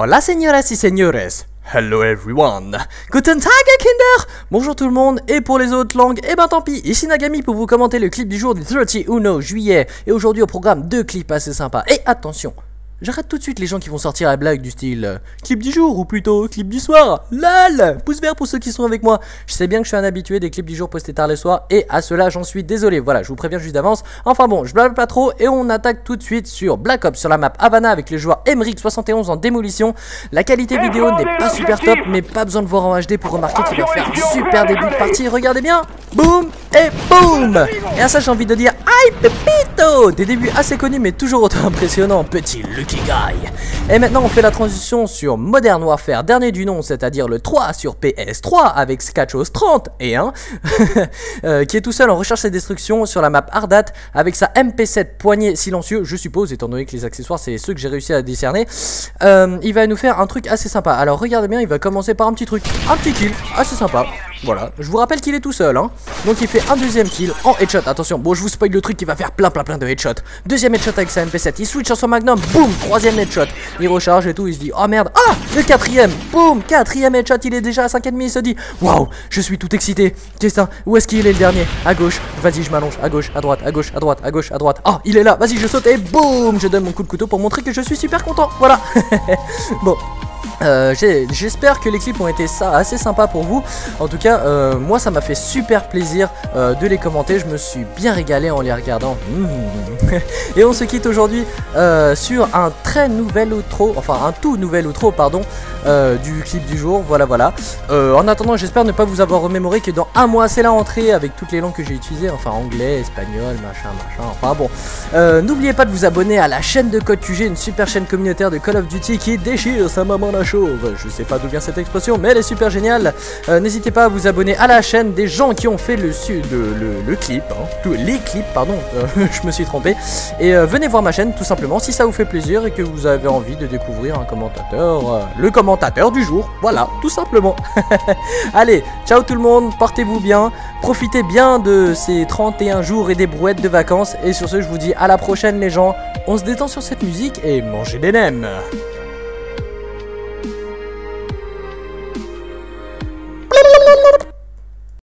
Hola señoras y señores. Hello everyone. Guten Tag Kinder. Bonjour tout le monde. Et pour les autres langues, eh ben tant pis. Ici Nagami pour vous commenter le clip du jour du 31 juillet. Et aujourd'hui au programme 2 clips assez sympas. Et attention, j'arrête tout de suite les gens qui vont sortir la blague du style clip du jour ou plutôt clip du soir. Lol. Pouce vert pour ceux qui sont avec moi. Je sais bien que je suis un habitué des clips du jour postés tard le soir et à cela j'en suis désolé. Voilà, je vous préviens juste d'avance. Enfin bon, je blabla pas trop et on attaque tout de suite sur Black Ops sur la map Havana avec le joueur Emeric71 en démolition. La qualité vidéo n'est pas super top mais pas besoin de voir en HD pour remarquer qu'il va faire un super début de partie. Regardez bien. Boum et boum. Et à ça j'ai envie de dire aïe pepito. Des débuts assez connus mais toujours autant impressionnants. Petit Lucky Guy. Et maintenant on fait la transition sur Modern Warfare dernier du nom, c'est-à-dire le 3 sur PS3 avec Skachos 31 qui est tout seul en recherche et destruction sur la map Ardat avec sa MP7 poignet silencieux, je suppose, étant donné que les accessoires c'est ceux que j'ai réussi à décerner. Il va nous faire un truc assez sympa. Alors regardez bien, il va commencer par un petit truc, un petit kill assez sympa. Voilà, je vous rappelle qu'il est tout seul hein. Donc il fait un deuxième kill en headshot. Attention, bon je vous spoil le truc, il va faire plein de headshots. Deuxième headshot avec sa MP7, il switch sur son magnum, boum, troisième headshot. Il recharge et tout, il se dit oh merde, ah le quatrième, boum, quatrième headshot, il est déjà à 5,5, il se dit waouh, je suis tout excité. Qu'est-ce que où est-ce qu'il est le dernier? À gauche, vas-y je m'allonge, à gauche, à droite, à gauche, à droite, à gauche, à droite. Ah il est là, vas-y je saute et boum, je donne mon coup de couteau pour montrer que je suis super content. Voilà. Bon. J'espère que les clips ont été assez sympas pour vous. En tout cas moi ça m'a fait super plaisir de les commenter. Je me suis bien régalé en les regardant. Et on se quitte aujourd'hui sur un très nouvel outro, enfin un tout nouvel outro pardon, du clip du jour. Voilà. En attendant j'espère ne pas vous avoir remémoré que dans un mois c'est la rentrée avec toutes les langues que j'ai utilisées. Enfin anglais, espagnol, machin. Enfin bon, n'oubliez pas de vous abonner à la chaîne de Code QG, une super chaîne communautaire de Call of Duty qui déchire sa maman la chauve. Je sais pas d'où vient cette expression mais elle est super géniale. N'hésitez pas à vous abonner à la chaîne des gens qui ont fait le clip hein, tous les clips pardon. Je me suis trompé. Et venez voir ma chaîne tout simplement si ça vous fait plaisir et que vous avez envie de découvrir un commentateur, le commentateur du jour. Voilà, tout simplement. Allez, ciao tout le monde, portez-vous bien, profitez bien de ces 31 jours et des brouettes de vacances. Et sur ce je vous dis à la prochaine les gens. On se détend sur cette musique et mangez des nems.